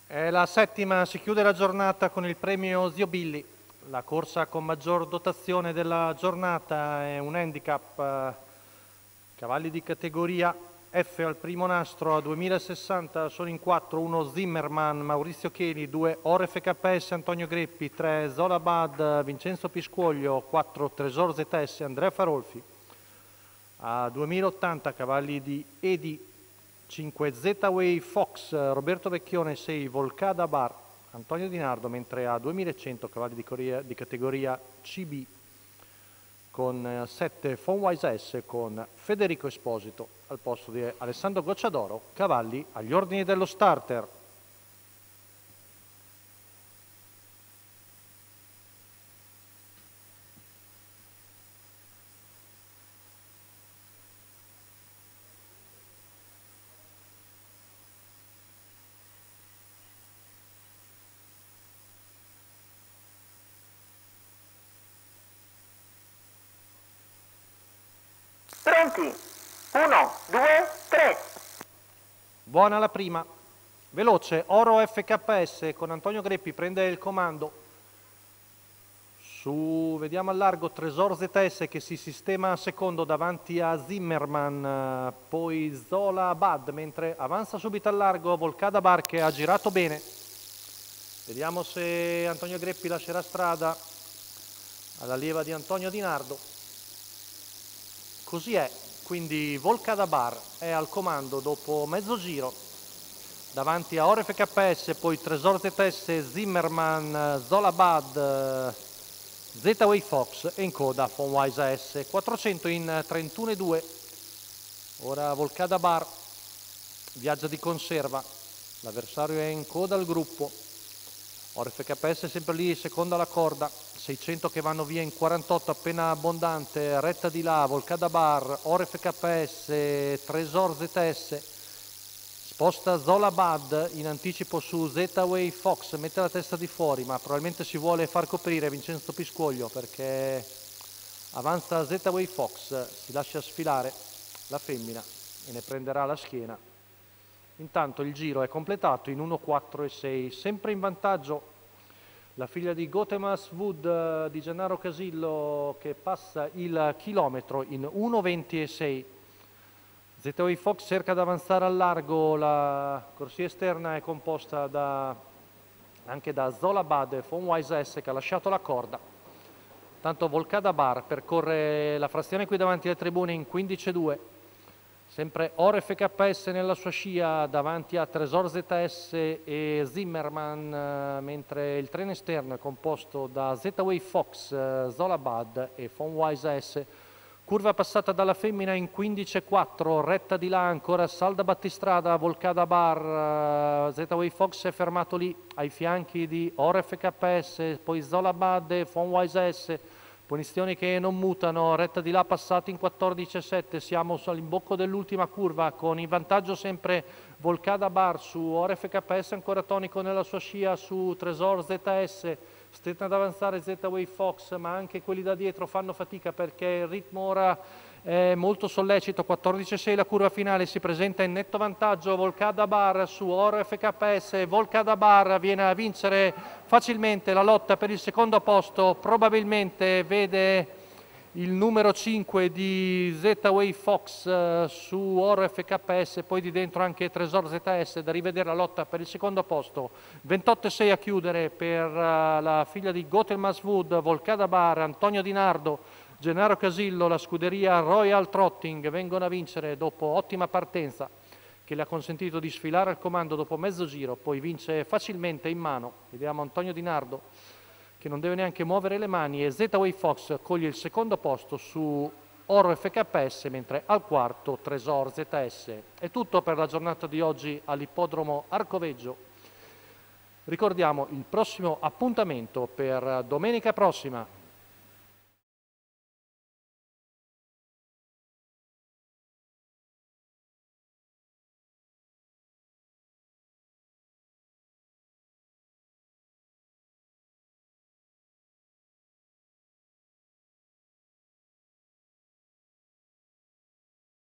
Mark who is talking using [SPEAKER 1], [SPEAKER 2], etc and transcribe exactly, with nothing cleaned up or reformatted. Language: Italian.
[SPEAKER 1] È la settima, si chiude la giornata con il premio Zio Billy. La corsa con maggior dotazione della giornata è un handicap eh, cavalli di categoria F al primo nastro a duemilasessanta, sono in quattro, uno Zimmerman, Maurizio Cheli, due Oro F K S, Antonio Greppi, tre Zolabad, Vincenzo Piscuoglio, quattro Tresor Z S, Andrea Farolfi. A duemilaottanta cavalli di Edi, cinque Z-Way Fox, Roberto Vecchione, sei Volcada Bar, Antonio Di Nardo, mentre a duemilacento cavalli di, Coria, di categoria C B con sette Fonwise S con Federico Esposito al posto di Alessandro Gocciadoro, cavalli agli ordini dello starter.
[SPEAKER 2] Pronti? uno, due, tre.
[SPEAKER 1] Buona la prima. Veloce, Oro F K S con Antonio Greppi, prende il comando. Su, vediamo al largo, Tresor Z S che si sistema secondo davanti a Zimmerman, poi Zola Bad, mentre avanza subito al largo Volcada Bar che ha girato bene. Vediamo se Antonio Greppi lascerà strada alla leva di Antonio Di Nardo. Così è, quindi Volcada Bar è al comando dopo mezzo giro, davanti a Oro F K S, poi Tresor Z S, Zimmerman, Zolabad, Z-Way Fox e in coda Fonwise S, quattrocento in trentuno e due. Ora Volcada Bar viaggia di conserva, l'avversario è in coda al gruppo. Oro F K S sempre lì, seconda alla corda, seicento che vanno via in quarantotto, appena abbondante, retta di là, Volcada Bar, Oro F K S, Tresor Z S, sposta Zola Bad in anticipo su Z-Way Fox, mette la testa di fuori, ma probabilmente si vuole far coprire Vincenzo Piscuoglio perché avanza Z-Way Fox, si lascia sfilare la femmina e ne prenderà la schiena. Intanto il giro è completato in uno, quattro e sei, sempre in vantaggio la figlia di Gotemas Wood di Gennaro Casillo che passa il chilometro in uno, venti e sei. Z-Way Fox cerca di avanzare al largo, la corsia esterna è composta da, anche da Zolabad e Fonwise S che ha lasciato la corda. Tanto Volcada Bar percorre la frazione qui davanti alle tribune in quindici e due. Sempre Oro F K S nella sua scia davanti a Tresor Z S e Zimmerman, mentre il treno esterno è composto da Z-Way Fox, Zolabad e Fonwise S. Curva passata dalla femmina in quindici e quattro, retta di là ancora Salda Battistrada, Volcada Bar, Z-Way Fox è fermato lì ai fianchi di Oro F K S, poi Zolabad e Fonwise S. Posizioni che non mutano, retta di là passata in quattordici e sette, siamo all'imbocco dell'ultima curva con in vantaggio sempre Volcada Bar su Oro F K S, ancora tonico nella sua scia su Tresor Z S, stenta ad avanzare Z-Way Fox, ma anche quelli da dietro fanno fatica perché il ritmo ora è molto sollecito, quattordici e sei la curva finale, si presenta in netto vantaggio Volcada Bar su Oro F K S, Volcada Bar viene a vincere facilmente la lotta per il secondo posto, probabilmente vede il numero cinque di Z-Way Fox uh, su Oro F K S, poi di dentro anche Tresor Z S, da rivedere la lotta per il secondo posto. ventotto e sei a chiudere per uh, la figlia di Gotelmas Wood, Volcada Bar, Antonio Di Nardo, Gennaro Casillo, la scuderia Royal Trotting vengono a vincere dopo ottima partenza che le ha consentito di sfilare al comando dopo mezzo giro, poi vince facilmente in mano. Vediamo Antonio Di Nardo che non deve neanche muovere le mani e Z-Way Fox coglie il secondo posto su Oro F K S, mentre al quarto Tresor Z S. È tutto per la giornata di oggi all'ippodromo Arcoveggio. Ricordiamo il prossimo appuntamento per domenica prossima.